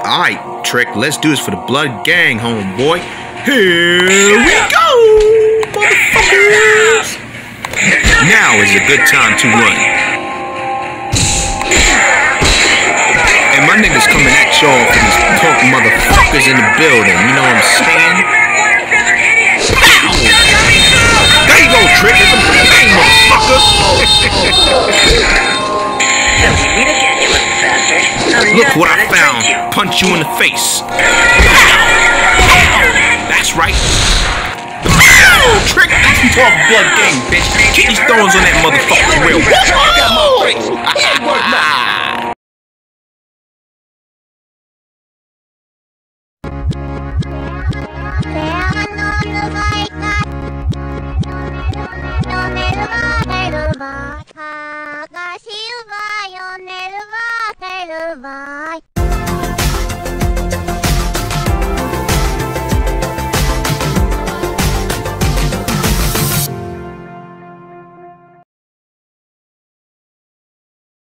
Alright, Trick, let's do this for the Blood Gang, homeboy. Here we go, motherfuckers! Now is a good time to run. And my niggas coming at y'all for these punk motherfuckers in the building, you know what I'm saying? Pow! There you go, Trick, it's a bang, motherfucker! Look what I found. Punch you in the face. That's right. Trick, that's some talk Blood Gang, bitch. Keep these thorns on that motherfucker real. Bye.